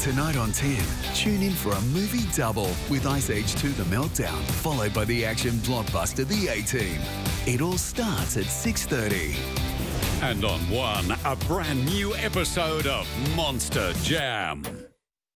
Tonight on 10, tune in for a movie double with Ice Age 2 The Meltdown, followed by the action blockbuster The A-Team. It all starts at 6:30. And on 1, a brand new episode of Monster Jam.